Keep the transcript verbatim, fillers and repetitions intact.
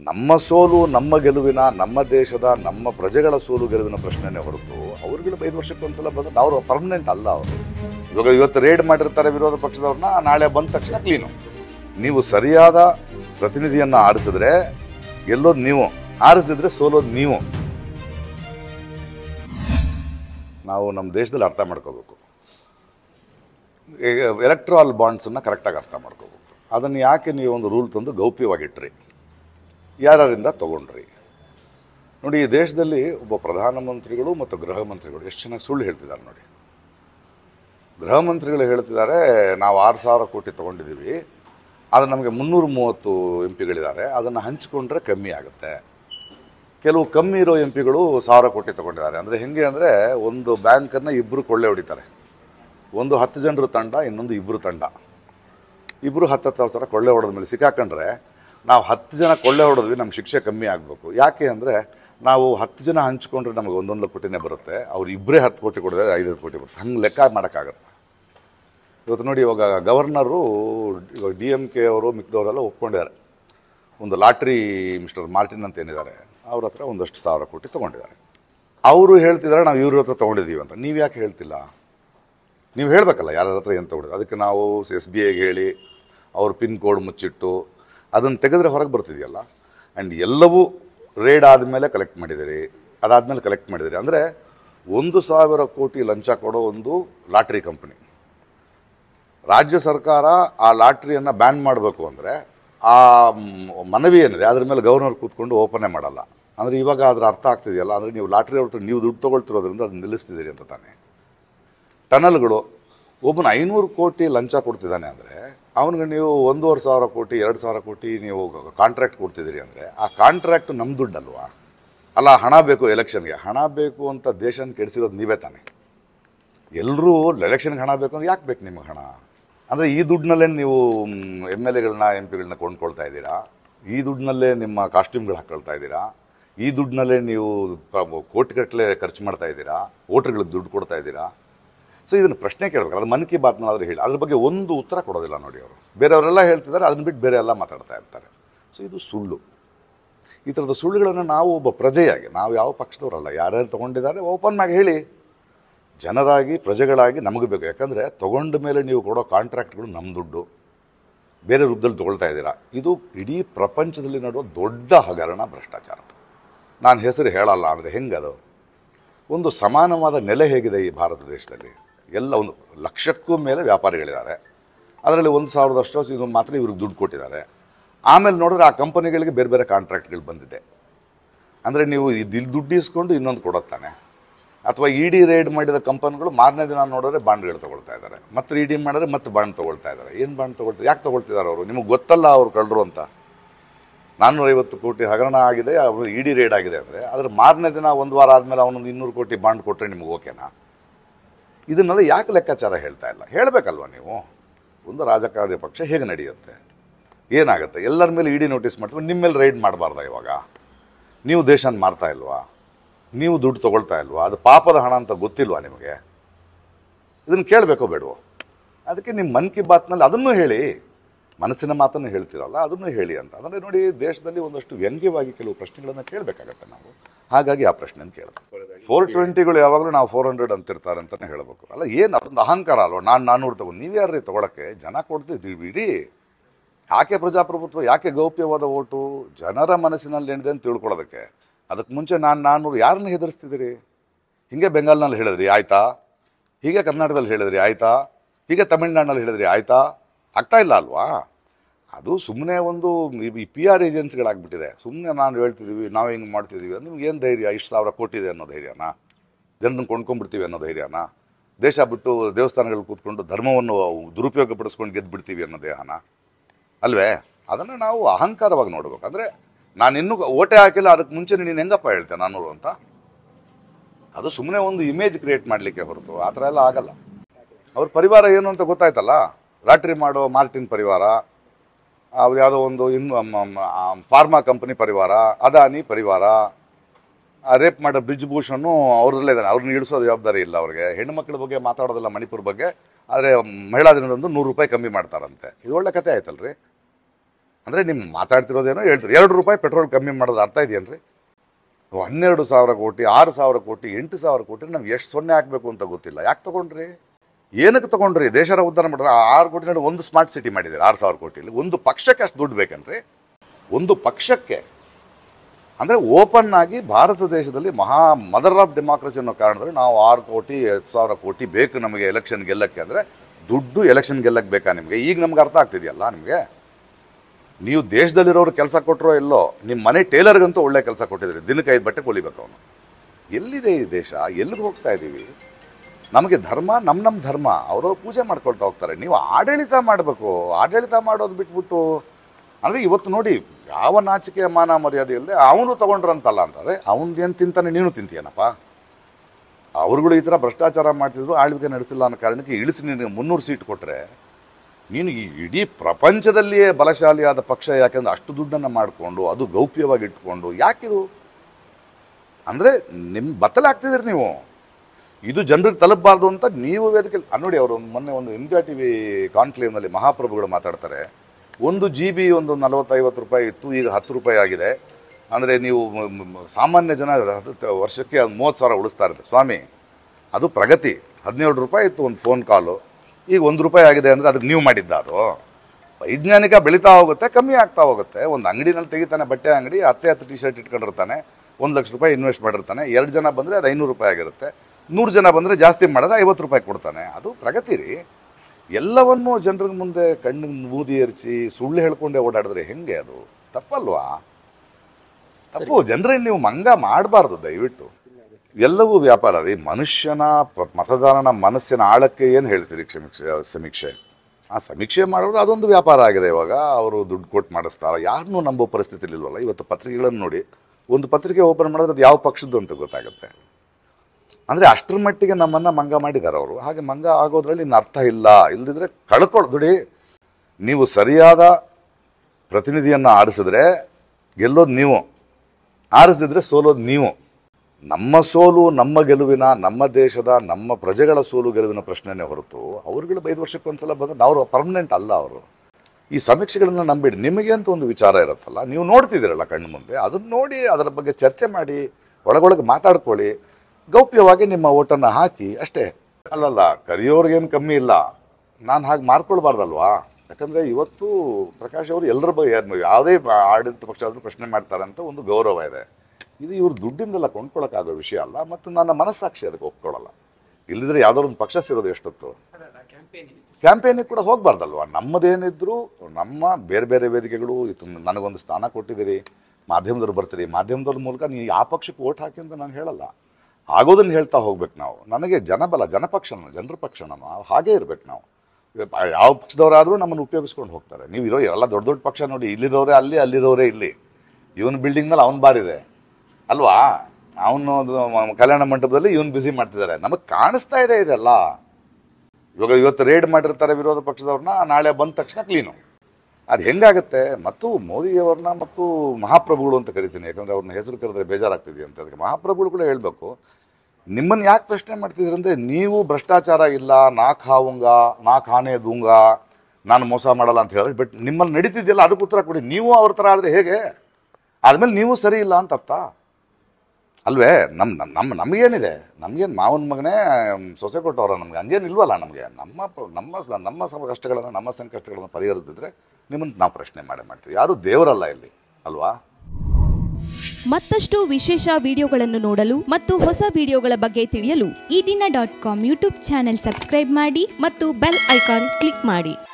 ನಮ್ಮ ಸೋಲು ನಮ್ಮ ಗೆಲುವಿನ, ನಮ್ಮ ದೇಶದ ನಮ್ಮ ಪ್ರಜೆಗಳ ಸೋಲು ಗೆಲುವಿನ ಪ್ರಶ್ನೆನೇ ಹೊರತು ಅವ್ರುಗಳು ಐದು ವರ್ಷಕ್ಕೆ ಒಂದ್ಸಲ ಬಂದ್ರೆ ಅವರು ಪರ್ಮನೆಂಟ್ ಅಲ್ಲ. ಅವರು ಇವಾಗ ಇವತ್ತು ರೇಡ್ ಮಾಡಿರ್ತಾರೆ ವಿರೋಧ ಪಕ್ಷದವ್ರನ್ನ, ನಾಳೆ ಬಂದ ತಕ್ಷಣ ಕ್ಲೀನು. ನೀವು ಸರಿಯಾದ ಪ್ರತಿನಿಧಿಯನ್ನು ಆರಿಸಿದ್ರೆ ಗೆಲ್ಲೋದು ನೀವು, ಆರಿಸಿದ್ರೆ ಸೋಲೋದು ನೀವು. ನಾವು ನಮ್ಮ ದೇಶದಲ್ಲಿ ಅರ್ಥ ಮಾಡ್ಕೋಬೇಕು, ಎಲೆಕ್ಟ್ರಾಲ್ ಬಾಂಡ್ಸನ್ನು ಕರೆಕ್ಟಾಗಿ ಅರ್ಥ ಮಾಡ್ಕೋಬೇಕು. ಅದನ್ನು ಯಾಕೆ ನೀವು ಒಂದು ರೂಲ್ ತಂದು ಗೌಪ್ಯವಾಗಿಟ್ರಿ, ಯಾರಿಂದ ತಗೊಂಡ್ರಿ? ನೋಡಿ, ಈ ದೇಶದಲ್ಲಿ ಒಬ್ಬ ಪ್ರಧಾನಮಂತ್ರಿಗಳು ಮತ್ತು ಗೃಹ ಮಂತ್ರಿಗಳು ಎಷ್ಟು ಚೆನ್ನಾಗಿ ಸುಳ್ಳು ಹೇಳ್ತಿದ್ದಾರೆ ನೋಡಿ. ಗೃಹ ಮಂತ್ರಿಗಳು ಹೇಳ್ತಿದ್ದಾರೆ ನಾವು ಆರು ಸಾವಿರ ಕೋಟಿ ತೊಗೊಂಡಿದ್ದೀವಿ, ಆದರೆ ನಮಗೆ ಮುನ್ನೂರ ಮೂವತ್ತು ಎಂ ಪಿಗಳಿದ್ದಾರೆ, ಅದನ್ನು ಹಂಚಿಕೊಂಡ್ರೆ ಕಮ್ಮಿ ಆಗುತ್ತೆ. ಕೆಲವು ಕಮ್ಮಿ ಇರೋ ಎಂ ಪಿಗಳು ಸಾವಿರ ಕೋಟಿ ತೊಗೊಂಡಿದ್ದಾರೆ. ಅಂದರೆ ಹೆಂಗೆ ಅಂದರೆ, ಒಂದು ಬ್ಯಾಂಕನ್ನು ಇಬ್ಬರು ಕೊಳ್ಳೆ ಹೊಡಿತಾರೆ. ಒಂದು ಹತ್ತು ಜನರ ತಂಡ, ಇನ್ನೊಂದು ಇಬ್ಬರು ತಂಡ. ಇಬ್ಬರು ಹತ್ತು ಹತ್ತು ಸಾವಿರ ಕೊಳ್ಳೆ ಹೊಡೆದ ಮೇಲೆ ಸಿಕ್ಕಾಕೊಂಡ್ರೆ ನಾವು ಹತ್ತು ಜನ ಕೊಳ್ಳೆ ಹೊಡೆದ್ವಿ, ನಮ್ಮ ಶಿಕ್ಷೆ ಕಮ್ಮಿ ಆಗಬೇಕು. ಯಾಕೆ ಅಂದರೆ, ನಾವು ಹತ್ತು ಜನ ಹಂಚ್ಕೊಂಡ್ರೆ ನಮಗೆ ಒಂದೊಂದು ಕೋಟಿನೇ ಬರುತ್ತೆ, ಅವ್ರು ಇಬ್ಬರೇ ಹತ್ತು ಕೋಟಿ ಕೊಡಿದ್ರೆ ಐದೈದು ಕೋಟಿ ಬರುತ್ತೆ. ಹಂಗೆ ಲೆಕ್ಕ ಮಾಡೋಕ್ಕಾಗತ್ತೆ. ಇವತ್ತು ನೋಡಿ, ಇವಾಗ ಗವರ್ನರು ಇವಾಗ ಡಿ ಎಮ್ ಕೆ ಅವರು ಮಿಕ್ದವರೆಲ್ಲ ಒಪ್ಕೊಂಡಿದ್ದಾರೆ. ಒಂದು ಲಾಟ್ರಿ ಮಿಸ್ಟರ್ ಮಾರ್ಟಿನ್ ಅಂತ ಏನಿದ್ದಾರೆ, ಅವ್ರ ಹತ್ರ ಒಂದಷ್ಟು ಸಾವಿರ ಕೋಟಿ ತೊಗೊಂಡಿದ್ದಾರೆ. ಅವರು ಹೇಳ್ತಿದ್ದಾರೆ ನಾವು ಇವ್ರ ಹತ್ರ ತೊಗೊಂಡಿದ್ದೀವಿ ಅಂತ. ನೀವು ಯಾಕೆ ಹೇಳ್ತಿಲ್ಲ? ನೀವು ಹೇಳಬೇಕಲ್ಲ ಯಾರ ಹತ್ರ ಏನು ತೊಗೊಂಡಿದ್ದು. ಅದಕ್ಕೆ ನಾವು ಎಸ್ ಬಿ ಐಗೆ ಹೇಳಿ ಅವ್ರ ಪಿನ್ ಕೋಡ್ ಮುಚ್ಚಿಟ್ಟು ಅದನ್ನು ತೆಗೆದ್ರೆ ಹೊರಗೆ ಬರ್ತಿದೆಯಲ್ಲ. ಆ್ಯಂಡ್ ಎಲ್ಲವೂ ರೇಡ್ ಆದಮೇಲೆ ಕಲೆಕ್ಟ್ ಮಾಡಿದ್ದೀರಿ, ಅದಾದಮೇಲೆ ಕಲೆಕ್ಟ್ ಮಾಡಿದ್ದೀರಿ. ಅಂದರೆ ಒಂದು ಸಾವಿರ ಕೋಟಿ ಲಂಚ ಕೊಡೋ ಒಂದು ಲಾಟ್ರಿ ಕಂಪ್ನಿ. ರಾಜ್ಯ ಸರ್ಕಾರ ಆ ಲಾಟ್ರಿಯನ್ನು ಬ್ಯಾನ್ ಮಾಡಬೇಕು ಅಂದರೆ ಆ ಮನವಿ ಏನಿದೆ ಅದ್ರ ಮೇಲೆ ಗವರ್ನರ್ ಕೂತ್ಕೊಂಡು ಓಪನೇ ಮಾಡಲ್ಲ. ಅಂದರೆ ಇವಾಗ ಅದರ ಅರ್ಥ ಆಗ್ತಿದೆಯಲ್ಲ. ಅಂದರೆ ನೀವು ಲಾಟ್ರಿ ಹೊರತು ನೀವು ದುಡ್ಡು ತೊಗೊಳ್ತಿರೋದ್ರಿಂದ ಅದನ್ನು ನಿಲ್ಲಿಸ್ತಿದ್ದೀರಿ ಅಂತ ತಾನೆ. ಟನಲ್ಗಳು, ಒಬ್ಬನ ಐನೂರು ಕೋಟಿ ಲಂಚ ಕೊಡ್ತಿದ್ದಾನೆ ಅಂದರೆ ಅವನಿಗೆ ನೀವು ಒಂದೂವರೆ ಸಾವಿರ ಕೋಟಿ ಎರಡು ಸಾವಿರ ಕೋಟಿ ನೀವು ಕಾಂಟ್ರಾಕ್ಟ್ ಕೊಡ್ತಿದ್ದೀರಿ ಅಂದರೆ ಆ ಕಾಂಟ್ರಾಕ್ಟ್ ನಮ್ಮ ದುಡ್ಡಲ್ವಾ? ಅಲ್ಲ, ಹಣ ಬೇಕು ಎಲೆಕ್ಷನ್ಗೆ. ಹಣ ಬೇಕು ಅಂತ ದೇಶನ ಕೆಡಿಸಿರೋದು ನೀವೇ ತಾನೆ. ಎಲ್ಲರೂ ಎಲೆಕ್ಷನ್ಗೆ ಹಣ ಬೇಕು ಅಂದ್ರೆ ಯಾಕೆ ಬೇಕು ನಿಮಗೆ ಹಣ? ಅಂದರೆ ಈ ದುಡ್ಡಿನಲ್ಲೇ ನೀವು ಎಮ್ ಎಲ್ ಎಗಳನ್ನ ಎಂ ಪಿಗಳನ್ನ ಕೊಂಡ್ಕೊಳ್ತಾ ಇದ್ದೀರಾ, ಈ ದುಡ್ಡಿನಲ್ಲೇ ನಿಮ್ಮ ಕಾಸ್ಟ್ಯೂಮ್ಗಳು ಹಾಕ್ಕೊಳ್ತಾ ಇದ್ದೀರಾ, ಈ ದುಡ್ಡಿನಲ್ಲೇ ನೀವು ಕೋಟಿಗಟ್ಟಲೆ ಖರ್ಚು ಮಾಡ್ತಾ ಇದ್ದೀರಾ, ವೋಟರ್ಗಳಿಗೆ ದುಡ್ಡು ಕೊಡ್ತಾ ಇದ್ದೀರಾ. ಸೊ ಇದನ್ನು ಪ್ರಶ್ನೆ ಕೇಳಬೇಕು. ಅದು ಮನ್ ಕಿ ಬಾತ್ನಾದ್ರೂ ಹೇಳಿ, ಅದ್ರ ಬಗ್ಗೆ ಒಂದು ಉತ್ತರ ಕೊಡೋದಿಲ್ಲ ನೋಡಿ ಅವರು. ಬೇರೆಯವರೆಲ್ಲ ಹೇಳ್ತಿದ್ದಾರೆ, ಅದನ್ನ ಬಿಟ್ಟು ಬೇರೆ ಎಲ್ಲ ಮಾತಾಡ್ತಾ ಇರ್ತಾರೆ. ಸೊ ಇದು ಸುಳ್ಳು. ಈ ಥರದ ಸುಳ್ಳುಗಳನ್ನು ನಾವು ಒಬ್ಬ ಪ್ರಜೆಯಾಗಿ, ನಾವು ಯಾವ ಪಕ್ಷದವರಲ್ಲ, ಯಾರ್ಯಾರು ತೊಗೊಂಡಿದ್ದಾರೆ ಓಪನ್ ಆಗಿ ಹೇಳಿ. ಜನರಾಗಿ ಪ್ರಜೆಗಳಾಗಿ ನಮಗೆ ಬೇಕು. ಯಾಕಂದರೆ ತೊಗೊಂಡ ಮೇಲೆ ನೀವು ಕೊಡೋ ಕಾಂಟ್ರಾಕ್ಟ್ಗಳು ನಮ್ಮ ದುಡ್ಡು, ಬೇರೆ ರೂಪದಲ್ಲಿ ತೊಗೊಳ್ತಾ ಇದ್ದೀರಾ. ಇದು ಇಡೀ ಪ್ರಪಂಚದಲ್ಲಿ ನಡುವ ದೊಡ್ಡ ಹಗರಣ, ಭ್ರಷ್ಟಾಚಾರ. ನಾನು ಹೆಸರು ಹೇಳಲ್ಲ ಅಂದರೆ ಹೆಂಗದು? ಒಂದು ಸಮಾನವಾದ ನೆಲೆ ಹೇಗಿದೆ ಈ ಭಾರತ ದೇಶದಲ್ಲಿ? ಎಲ್ಲ ಒಂದು ಲಕ್ಷಕ್ಕೂ ಮೇಲೆ ವ್ಯಾಪಾರಿಗಳಿದ್ದಾರೆ. ಅದರಲ್ಲಿ ಒಂದು ಸಾವಿರದಷ್ಟು ಇದೊಂದು ಮಾತ್ರ ಇವ್ರಿಗೆ ದುಡ್ಡು ಕೊಟ್ಟಿದ್ದಾರೆ. ಆಮೇಲೆ ನೋಡಿದ್ರೆ ಆ ಕಂಪನಿಗಳಿಗೆ ಬೇರೆ ಬೇರೆ ಕಾಂಟ್ರಾಕ್ಟ್ಗಳು ಬಂದಿದೆ. ಅಂದರೆ ನೀವು ಇದು ದುಡ್ಡು ಇಸ್ಕೊಂಡು ಇನ್ನೊಂದು ಕೊಡುತ್ತಾನೆ. ಅಥವಾ ಇ ಡಿ ರೇಡ್ ಮಾಡಿದ ಕಂಪನಿಗಳು ಮಾರನೇ ದಿನ ನೋಡಿದ್ರೆ ಬಾಂಡ್ಗಳು ತೊಗೊಳ್ತಾ ಇದ್ದಾರೆ, ಮತ್ತು ಇ ಡಿ ಮಾಡಿದ್ರೆ ಮತ್ತೆ ಬಾಂಡ್ ತೊಗೊಳ್ತಾ ಇದ್ದಾರೆ. ಏನು ಬಾಂಡ್ ತೊಗೊಳ್ತಾರೆ? ಯಾಕೆ ತೊಗೊಳ್ತಿದ್ದಾರೆ ಅವರು? ನಿಮಗೆ ಗೊತ್ತಲ್ಲ ಅವ್ರು ಕಳ್ಳರು ಅಂತ. ನಾನ್ನೂರೈವತ್ತು ಕೋಟಿ ಹಗರಣ ಆಗಿದೆ, ಅವರು ಇ ಡಿ ರೇಡ್ ಆಗಿದೆ ಅಂದರೆ ಅದ್ರ ಮಾರನೇ ದಿನ ಒಂದು ವಾರ ಆದಮೇಲೆ ಅವನೊಂದು ಇನ್ನೂರು ಕೋಟಿ ಬಾಂಡ್ ಕೊಟ್ಟರೆ ನಿಮಗೆ ಓಕೆನಾ? ಇದನ್ನೆಲ್ಲ ಯಾಕೆ ಲೆಕ್ಕಾಚಾರ ಹೇಳ್ತಾ ಇಲ್ಲ? ಹೇಳಬೇಕಲ್ವ ನೀವು. ಒಂದು ರಾಜಕಾರಣಿ ಪಕ್ಷ ಹೇಗೆ ನಡೆಯುತ್ತೆ, ಏನಾಗುತ್ತೆ? ಎಲ್ಲರ ಮೇಲೆ ಇ ಡಿ ನೋಟಿಸ್ ಮಾಡ್ತೀವಿ, ನಿಮ್ಮ ಮೇಲೆ ರೈಡ್ ಮಾಡಬಾರ್ದ? ಇವಾಗ ನೀವು ದೇಶನ ಮಾರ್ತಾ ಇಲ್ವಾ? ನೀವು ದುಡ್ಡು ತೊಗೊಳ್ತಾ ಇಲ್ವಾ? ಅದು ಪಾಪದ ಹಣ ಅಂತ ಗೊತ್ತಿಲ್ವಾ ನಿಮಗೆ? ಇದನ್ನು ಕೇಳಬೇಕೋ ಬೇಡವೋ? ಅದಕ್ಕೆ ನಿಮ್ಮ ಮನ್ ಕಿ ಬಾತ್ನಲ್ಲಿ ಅದನ್ನೂ ಹೇಳಿ, ಮನಸ್ಸಿನ ಮಾತನ್ನು ಹೇಳ್ತಿರಲ್ಲ ಅದನ್ನು ಹೇಳಿ ಅಂತ. ಅಂದರೆ ನೋಡಿ, ದೇಶದಲ್ಲಿ ಒಂದಷ್ಟು ವ್ಯಂಗ್ಯವಾಗಿ ಕೆಲವು ಪ್ರಶ್ನೆಗಳನ್ನು ಕೇಳಬೇಕಾಗತ್ತೆ ನಾವು. ಹಾಗಾಗಿ ಆ ಪ್ರಶ್ನೆಯನ್ನು ಕೇಳಬೇಕು. ಫೋರ್ ಟ್ವೆಂಟಿಗಳು ಯಾವಾಗಲೂ ನಾವು ಫೋರ್ ಹಂಡ್ರೆಡ್ ಅಂತಿರ್ತಾರೆ ಅಂತಲೇ ಹೇಳಬೇಕು. ಅಲ್ಲ, ಏನು ಅದೊಂದು ಅಹಂಕಾರ ಅಲ್ವ? ನಾನು ನಾನ್ನೂರು ತಗೊಂಡು ನೀವು ಯಾರ್ರೀ ತೊಗೊಳಕ್ಕೆ? ಜನ ಕೊಡ್ತಿದ್ದೀವಿ ಇಡೀ. ಯಾಕೆ ಪ್ರಜಾಪ್ರಭುತ್ವ, ಯಾಕೆ ಗೌಪ್ಯವಾದ ಓಟು? ಜನರ ಮನಸ್ಸಿನಲ್ಲಿ ಏನಿದೆ ಅಂತ ತಿಳ್ಕೊಳ್ಳೋದಕ್ಕೆ. ಅದಕ್ಕೆ ಮುಂಚೆ ನಾನು ನಾನ್ನೂರು ಯಾರನ್ನ ಹೆದರಿಸ್ತಿದ್ದೀರಿ? ಹೀಗೆ ಬೆಂಗಾಲ್ನಲ್ಲಿ ಹೇಳಿದ್ರಿ ಆಯಿತಾ, ಹೀಗೆ ಕರ್ನಾಟಕದಲ್ಲಿ ಹೇಳಿದ್ರಿ ಆಯಿತಾ, ಹೀಗೆ ತಮಿಳ್ನಾಡಿನಲ್ಲಿ ಹೇಳಿದ್ರಿ ಆಯಿತಾ? ಆಗ್ತಾ ಇಲ್ಲ ಅಲ್ವಾ? ಅದು ಸುಮ್ಮನೆ ಒಂದು ಈ ಪಿ ಆರ್ ಏಜೆನ್ಸಿಗಳಾಗ್ಬಿಟ್ಟಿದೆ. ಸುಮ್ಮನೆ ನಾನು ಹೇಳ್ತಿದ್ದೀವಿ, ನಾವು ಹಿಂಗೆ ಮಾಡ್ತಿದ್ದೀವಿ ಅಂದ್ರೆ ನಿಮ್ಗೆ ಏನು ಧೈರ್ಯ? ಇಷ್ಟು ಸಾವಿರ ಕೋಟಿದೆ ಅನ್ನೋ ಧೈರ್ಯನಾ? ಜನರನ್ನು ಕೊಂಡ್ಕೊಂಡ್ಬಿಡ್ತೀವಿ ಅನ್ನೋ ಧೈರ್ಯನಾ? ದೇಶ ಬಿಟ್ಟು ದೇವಸ್ಥಾನಗಳು ಕೂತ್ಕೊಂಡು ಧರ್ಮವನ್ನು ದುರುಪಯೋಗ ಪಡಿಸ್ಕೊಂಡು ಗೆದ್ದು ಬಿಡ್ತೀವಿ ಅನ್ನೋ ದೇಹನ ಅಲ್ವೇ? ಅದನ್ನು ನಾವು ಅಹಂಕಾರವಾಗಿ ನೋಡ್ಬೇಕು. ಅಂದರೆ ನಾನು ಇನ್ನೂ ಓಟೆ ಹಾಕಿಲ್ಲ, ಅದಕ್ಕೆ ಮುಂಚೆ ನೀನು ಹೆಂಗಪ್ಪ ಹೇಳ್ತೆ ನಾನ್ನೂರು ಅಂತ? ಅದು ಸುಮ್ಮನೆ ಒಂದು ಇಮೇಜ್ ಕ್ರಿಯೇಟ್ ಮಾಡಲಿಕ್ಕೆ ಹೊರತು ಆ ಥರ ಎಲ್ಲ ಆಗಲ್ಲ. ಅವ್ರ ಪರಿವಾರ ಏನು ಅಂತ ಗೊತ್ತಾಯ್ತಲ್ಲ. ಲಾಟ್ರಿ ಮಾಡೋ ಮಾರ್ಟಿನ್ ಪರಿವಾರ, ಅವ್ರು ಯಾವುದೋ ಒಂದು ಇನ್ನು ಫಾರ್ಮಾ ಕಂಪನಿ ಪರಿವಾರ, ಅದಾನಿ ಪರಿವಾರ, ರೇಪ್ ಮಾಡೋ ಬ್ರಿಜ್ ಭೂಷಣ್ಣು ಅವ್ರಲ್ಲೇ ಇದ್ದಾನೆ. ಅವ್ರನ್ನ ಇಳಿಸೋದು ಜವಾಬ್ದಾರಿ ಇಲ್ಲ ಅವ್ರಿಗೆ. ಹೆಣ್ಣು ಮಕ್ಕಳ ಬಗ್ಗೆ ಮಾತಾಡೋದಿಲ್ಲ ಮಣಿಪುರ ಬಗ್ಗೆ, ಆದರೆ ಮಹಿಳಾ ದಿನದಂದು ನೂರು ರೂಪಾಯಿ ಕಮ್ಮಿ ಮಾಡ್ತಾರಂತೆ. ಇದು ಒಳ್ಳೆ ಕತೆ ಆಯ್ತಲ್ರಿ. ಅಂದರೆ ನಿಮ್ಮ ಮಾತಾಡ್ತಿರೋದೇನೋ ಹೇಳ್ತೀರಿ. ಎರಡು ರೂಪಾಯಿ ಪೆಟ್ರೋಲ್ ಕಮ್ಮಿ ಮಾಡೋದು ಅರ್ಥ ಇದೆಯೇನ್ರಿ? ಹನ್ನೆರಡು ಸಾವಿರ ಕೋಟಿ ಆರು ಸಾವಿರ ಕೋಟಿ ಎಂಟು ಸಾವಿರ ಕೋಟಿ ನಮ್ಗೆ ಎಷ್ಟು ಸೊನ್ನೆ ಹಾಕಬೇಕು ಅಂತ ಗೊತ್ತಿಲ್ಲ. ಯಾಕೆ ತೊಗೊಂಡ್ರಿ? ಏನಕ್ಕೆ ತೊಗೊಂಡ್ರಿ? ದೇಶರ ಉದ್ಧಾರ ಮಾಡಿದ್ರೆ ಆರು ಕೋಟಿ ನೋಡಿ ಒಂದು ಸ್ಮಾರ್ಟ್ ಸಿಟಿ ಮಾಡಿದ್ದೀರಿ ಆರು ಸಾವಿರ ಕೋಟಿಲಿ. ಒಂದು ಪಕ್ಷಕ್ಕೆ ಅಷ್ಟು ದುಡ್ಡು ಬೇಕನ್ರಿ? ಒಂದು ಪಕ್ಷಕ್ಕೆ ಅಂದರೆ ಓಪನ್ ಆಗಿ ಭಾರತ ದೇಶದಲ್ಲಿ ಮಹಾ ಮದರ್ ಆಫ್ ಡೆಮಾಕ್ರಸಿ ಅನ್ನೋ ಕಾರಣದಲ್ಲಿ ನಾವು ಆರು ಕೋಟಿ ಹತ್ತು ಸಾವಿರ ಕೋಟಿ ಬೇಕು ನಮಗೆ ಎಲೆಕ್ಷನ್ ಗೆಲ್ಲಕ್ಕೆ. ಅಂದರೆ ದುಡ್ಡು ಎಲೆಕ್ಷನ್ ಗೆಲ್ಲಕ್ಕೆ ಬೇಕಾ ನಿಮಗೆ? ಈಗ ನಮ್ಗೆ ಅರ್ಥ ಆಗ್ತಿದೆಯಲ್ಲ ನಿಮಗೆ. ನೀವು ದೇಶದಲ್ಲಿರೋರು ಕೆಲಸ ಕೊಟ್ಟರೋ ಎಲ್ಲೋ, ನಿಮ್ಮ ಮನೆ ಟೇಲರ್ಗಂತೂ ಒಳ್ಳೆ ಕೆಲಸ ಕೊಟ್ಟಿದ್ರಿ, ದಿನಕ್ಕೆ ಐದು ಬಟ್ಟೆ ಕೊಲಿಬೇಕು ಅವನು. ಎಲ್ಲಿದೆ ಈ ದೇಶ? ಎಲ್ಲಿಗೆ ಹೋಗ್ತಾ ಇದ್ದೀವಿ? ನಮಗೆ ಧರ್ಮ ನಮ್ಮ ನಮ್ಮ ಧರ್ಮ ಅವರು ಪೂಜೆ ಮಾಡ್ಕೊಳ್ತಾ ಹೋಗ್ತಾರೆ. ನೀವು ಆಡಳಿತ ಮಾಡಬೇಕು. ಆಡಳಿತ ಮಾಡೋದು ಬಿಟ್ಬಿಟ್ಟು ಅಂದರೆ ಇವತ್ತು ನೋಡಿ, ಯಾವ ನಾಚಿಕೆ ಮಾನ ಮರ್ಯಾದೆ ಇಲ್ಲದೆ ಅವನು ತೊಗೊಂಡ್ರಂತಲ್ಲ ಅಂತಾರೆ. ಅವ್ನಿಗೇನು ತಿಂತಾನೆ ನೀನು ತಿಂತೀಯನಪ್ಪ. ಅವ್ರುಗಳು ಈ ಥರ ಭ್ರಷ್ಟಾಚಾರ ಮಾಡ್ತಿದ್ರು, ಆಳ್ವಿಕೆ ನಡೆಸಿಲ್ಲ ಅನ್ನೋ ಕಾರಣಕ್ಕೆ ಇಳಿಸಿ ನಿನಗೆ ಮುನ್ನೂರು ಸೀಟ್ ಕೊಟ್ಟರೆ ನೀನು ಈ ಇಡೀ ಪ್ರಪಂಚದಲ್ಲಿಯೇ ಬಲಶಾಲಿಯಾದ ಪಕ್ಷ. ಯಾಕೆಂದರೆ ಅಷ್ಟು ದುಡ್ಡನ್ನು ಮಾಡಿಕೊಂಡು ಅದು ಗೌಪ್ಯವಾಗಿ ಇಟ್ಕೊಂಡು ಯಾಕಿದು ಅಂದರೆ ನಿಮ್ಮ ಬತ್ತಲಾಗ್ತಿದ್ದೀರಿ ನೀವು. ಇದು ಜನರಿಗೆ ತಲುಪಬಾರ್ದು ಅಂತ ನೀವು ವೇದಿಕೆ ನೋಡಿ. ಅವರು ಮೊನ್ನೆ ಒಂದು ಇಂಡಿಯಾ ಟಿ ವಿ ಕಾನ್ಕ್ಲೇವ್ನಲ್ಲಿ ಮಹಾಪ್ರಭುಗಳು ಮಾತಾಡ್ತಾರೆ. ಒಂದು ಜಿ ಬಿ ಒಂದು ನಲವತ್ತೈವತ್ತು ರೂಪಾಯಿ ಇತ್ತು, ಈಗ ಹತ್ತು ರೂಪಾಯಿ ಆಗಿದೆ. ಅಂದರೆ ನೀವು ಸಾಮಾನ್ಯ ಜನ ವರ್ಷಕ್ಕೆ ಅದು ಮೂವತ್ತು ಸಾವಿರ ಉಳಿಸ್ತಾ ಇರುತ್ತೆ. ಸ್ವಾಮಿ, ಅದು ಪ್ರಗತಿ. ಹದಿನೇಳು ರೂಪಾಯಿ ಇತ್ತು ಒಂದು ಫೋನ್ ಕಾಲು, ಈಗ ಒಂದು ರೂಪಾಯಿ ಆಗಿದೆ ಅಂದರೆ ಅದಕ್ಕೆ ನೀವು ಮಾಡಿದ್ದಾರು. ವೈಜ್ಞಾನಿಕ ಬೆಳೀತಾ ಹೋಗುತ್ತೆ, ಕಮ್ಮಿ ಆಗ್ತಾ ಹೋಗುತ್ತೆ. ಒಂದು ಅಂಗಡಿನಲ್ಲಿ ತೆಗಿತಾನೆ, ಬಟ್ಟೆ ಅಂಗಡಿ, ಹತ್ತೇ ಹತ್ತು ಟಿ ಶರ್ಟ್ ಇಟ್ಕೊಂಡಿರ್ತಾನೆ, ಒಂದು ಲಕ್ಷ ರೂಪಾಯಿ ಇನ್ವೆಸ್ಟ್ ಮಾಡಿರ್ತಾನೆ. ಎರಡು ಜನ ಬಂದರೆ ಅದು ಐನೂರು ರೂಪಾಯಿ ಆಗಿರುತ್ತೆ. ನೂರು ಜನ ಬಂದರೆ ಜಾಸ್ತಿ ಮಾಡಿದ್ರೆ ಐವತ್ತು ರೂಪಾಯಿ ಕೊಡ್ತಾನೆ. ಅದು ಪ್ರಗತಿ ರೀ. ಎಲ್ಲವನ್ನೂ ಜನರಿಗೆ ಮುಂದೆ ಕಣ್ಣಿಗೆ ಮೂದಿ ಎರಚಿ ಸುಳ್ಳು ಹೇಳ್ಕೊಂಡೇ ಓಡಾಡಿದ್ರೆ ಹೆಂಗೆ? ಅದು ತಪ್ಪಲ್ವಾ? ತಪ್ಪು. ಜನರಿಗೆ ನೀವು ಮಂಗ ಮಾಡಬಾರ್ದು ದಯವಿಟ್ಟು. ಎಲ್ಲವೂ ವ್ಯಾಪಾರ ರೀ. ಮನುಷ್ಯನ ಮತದಾರನ ಮನಸ್ಸಿನ ಆಳಕ್ಕೆ ಏನು ಹೇಳ್ತೀರಿ ಕ್ಷಮೀಕ್ಷೆ ಸಮೀಕ್ಷೆ? ಆ ಸಮೀಕ್ಷೆ ಮಾಡೋದು ಅದೊಂದು ವ್ಯಾಪಾರ ಆಗಿದೆ ಇವಾಗ. ಅವರು ದುಡ್ಡು ಕೊಟ್ಟು ಮಾಡಿಸ್ತಾರೆ. ಯಾರನ್ನೂ ನಂಬೋ ಪರಿಸ್ಥಿತಿ ಇಲ್ವಲ್ಲ. ಇವತ್ತು ಪತ್ರಿಕೆಗಳನ್ನು ನೋಡಿ, ಒಂದು ಪತ್ರಿಕೆ ಓಪನ್ ಮಾಡಿದ್ರೆ ಅದು ಯಾವ ಪಕ್ಷದ್ದು ಅಂತ ಗೊತ್ತಾಗುತ್ತೆ. ಅಂದರೆ ಅಷ್ಟರ ಮಟ್ಟಿಗೆ ನಮ್ಮನ್ನು ಮಂಗ ಮಾಡಿದ್ದಾರೆ ಅವರು. ಹಾಗೆ ಮಂಗ ಆಗೋದ್ರಲ್ಲಿ ಇನ್ನು ಅರ್ಥ ಇಲ್ಲ. ಇಲ್ಲದಿದ್ದರೆ ಕಳ್ಕೊಳ್ಳೋ ದುಡಿ. ನೀವು ಸರಿಯಾದ ಪ್ರತಿನಿಧಿಯನ್ನು ಆರಿಸಿದ್ರೆ ಗೆಲ್ಲೋದು ನೀವು, ಆರಿಸದಿದ್ರೆ ಸೋಲೋದು ನೀವು. ನಮ್ಮ ಸೋಲು ನಮ್ಮ ಗೆಲುವಿನ, ನಮ್ಮ ದೇಶದ ನಮ್ಮ ಪ್ರಜೆಗಳ ಸೋಲು ಗೆಲುವಿನ ಪ್ರಶ್ನೆನೇ ಹೊರತು ಅವ್ರುಗಳು ಐದು ವರ್ಷಕ್ಕೊಂದ್ಸಲ ಬಂದರೆ ನಾವು ಪರ್ಮನೆಂಟ್ ಅಲ್ಲ. ಅವರು ಈ ಸಮೀಕ್ಷೆಗಳನ್ನು ನಂಬಿಡಿ. ನಿಮಗೆ ಅಂತ ಒಂದು ವಿಚಾರ ಇರುತ್ತಲ್ಲ, ನೀವು ನೋಡ್ತಿದ್ದೀರಲ್ಲ ಕಣ್ಣು ಮುಂದೆ, ಅದನ್ನು ನೋಡಿ ಅದರ ಬಗ್ಗೆ ಚರ್ಚೆ ಮಾಡಿ, ಒಳಗೊಳಗೆ ಮಾತಾಡ್ಕೊಳ್ಳಿ, ಗೌಪ್ಯವಾಗಿ ನಿಮ್ಮ ಓಟನ್ನು ಹಾಕಿ ಅಷ್ಟೇ. ಅಲ್ಲಲ್ಲ, ಕರಿಯೋರ್ಗೇನು ಕಮ್ಮಿ ಇಲ್ಲ. ನಾನು ಹಾಗೆ ಮಾರ್ಕೊಳ್ಬಾರ್ದಲ್ವಾ? ಯಾಕಂದರೆ ಇವತ್ತು ಪ್ರಕಾಶ್ ಅವರು ಎಲ್ಲರ ಬಗ್ಗೆ ಯಾವುದೇ ಆಡಳಿತ ಪಕ್ಷ ಆದರೂ ಪ್ರಶ್ನೆ ಮಾಡ್ತಾರೆ ಅಂತ ಒಂದು ಗೌರವ ಇದೆ. ಇದು ಇವ್ರು ದುಡ್ಡಿಂದೆಲ್ಲ ಕೊಂಡ್ಕೊಳ್ಳೋಕ್ಕಾಗೋ ವಿಷಯ ಅಲ್ಲ. ಮತ್ತು ನನ್ನ ಮನಸ್ಸಾಕ್ಷಿ ಅದಕ್ಕೆ ಒಪ್ಕೊಳ್ಳಲ್ಲ. ಇಲ್ಲದಿದ್ರೆ ಯಾವುದಾದ್ರು ಒಂದು ಪಕ್ಷ ಸೇರೋದು ಎಷ್ಟೊತ್ತು? ಕ್ಯಾಂಪೇನಿಗೆ ಕೂಡ ಹೋಗಬಾರ್ದಲ್ವ? ನಮ್ಮದೇನಿದ್ರು ನಮ್ಮ ಬೇರೆ ಬೇರೆ ವೇದಿಕೆಗಳು ಇದು ನನಗೊಂದು ಸ್ಥಾನ ಕೊಟ್ಟಿದ್ದೀರಿ, ಮಾಧ್ಯಮದವ್ರು ಬರ್ತೀರಿ, ಮಾಧ್ಯಮದವ್ರ ಮೂಲಕ ನೀವು ಯಾವ ಪಕ್ಷಕ್ಕೆ ಓಟ್ ಹಾಕಿ ಅಂತ ನಾನು ಹೇಳಲ್ಲ. ಆಗೋದನ್ನು ಹೇಳ್ತಾ ಹೋಗ್ಬೇಕು ನಾವು. ನನಗೆ ಜನಬಲ, ಜನಪಕ್ಷನ, ಜನರ ಪಕ್ಷನ ಹಾಗೇ ಇರ್ಬೇಕು ನಾವು. ಯಾವ ಪಕ್ಷದವರಾದರೂ ನಮ್ಮನ್ನು ಉಪಯೋಗಿಸ್ಕೊಂಡು ಹೋಗ್ತಾರೆ. ನೀವು ಇರೋ ಎಲ್ಲ ದೊಡ್ಡ ದೊಡ್ಡ ಪಕ್ಷ ನೋಡಿ, ಇಲ್ಲಿರೋರೇ ಅಲ್ಲಿ, ಅಲ್ಲಿರೋರೇ ಇಲ್ಲಿ. ಇವನು ಬಿಲ್ಡಿಂಗ್ನಲ್ಲಿ ಅವ್ನು ಬಾರಿದೆ ಅಲ್ವಾ? ಅವನು ಕಲ್ಯಾಣ ಮಂಟಪದಲ್ಲಿ ಇವನು ಬ್ಯುಸಿ ಮಾಡ್ತಿದ್ದಾರೆ. ನಮಗೆ ಕಾಣಿಸ್ತಾ ಇದೆ ಇದೆಲ್ಲ. ಇವಾಗ ಇವತ್ತು ರೇಡ್ ಮಾಡಿರ್ತಾರೆ ವಿರೋಧ ಪಕ್ಷದವ್ರನ್ನ, ನಾಳೆ ಬಂದ ತಕ್ಷಣ ಕ್ಲೀನು. ಅದು ಹೆಂಗಾಗುತ್ತೆ? ಮತ್ತು ಮೋದಿಯವರನ್ನ ಮತ್ತು ಮಹಾಪ್ರಭುಗಳು ಅಂತ ಕರಿತೀನಿ, ಯಾಕಂದರೆ ಅವ್ರನ್ನ ಹೆಸರು ಕರೆದ್ರೆ ಬೇಜಾರಾಗ್ತಿದೆ ಅಂತ. ಅದಕ್ಕೆ ಮಹಾಪ್ರಭುಗಳು ಕೂಡ ಹೇಳಬೇಕು, ನಿಮ್ಮನ್ನು ಯಾಕೆ ಪ್ರಶ್ನೆ ಮಾಡ್ತಿದ್ದೀರಿ ಅಂದರೆ, ನೀವು ಭ್ರಷ್ಟಾಚಾರ ಇಲ್ಲ, ನಾ ಖಾವುಂಗ ನಾ ಖಾನೆ ದೂಂಗ, ನಾನು ಮೋಸ ಮಾಡಲ್ಲ ಅಂತ ಹೇಳಿದ್ರೆ, ಬಟ್ ನಿಮ್ಮಲ್ಲಿ ನಡೀತಿದೆಯಲ್ಲ ಅದಕ್ಕೆ ಉತ್ತರ ಕೊಡಿ. ನೀವು ಅವ್ರ ಥರ ಆದರೆ ಹೇಗೆ? ಆದಮೇಲೆ ನೀವು ಸರಿ ಇಲ್ಲ ಅಂತ ಅರ್ಥ ಅಲ್ವೇ? ನಮ್ಮ ನಮ್ಮ ನಮಗೇನಿದೆ? ನಮಗೇನು ಮಾವನ ಮಗನೇ ಸೊಸೆ ಕೊಟ್ಟವ್ರ? ನಮಗೆ ಹಂಗೇನು ಇಲ್ವಲ್ಲ. ನಮಗೆ ನಮ್ಮ ನಮ್ಮ ನಮ್ಮ ಕಷ್ಟಗಳನ್ನು, ನಮ್ಮ ಸಂಕಷ್ಟಗಳನ್ನು ಪರಿಹರಿಸಿದ್ರೆ ನಿಮ್ಮನ್ನು ನಾವು ಪ್ರಶ್ನೆ ಮಾಡೇ ಮಾಡ್ತೀವಿ. ಯಾರು ದೇವರಲ್ಲ ಇಲ್ಲಿ ಅಲ್ವಾ? ಮತ್ತಷ್ಟು ವಿಶೇಷ ವಿಡಿಯೋಗಳನ್ನು ನೋಡಲು ಮತ್ತು ಹೊಸ ವಿಡಿಯೋಗಳ ಬಗ್ಗೆ ತಿಳಿಯಲು ಈ ದಿನ dot com YouTube channel subscribe ಮಾಡಿ ಮತ್ತು ಬೆಲ್ ಐಕಾನ್ ಕ್ಲಿಕ್ ಮಾಡಿ.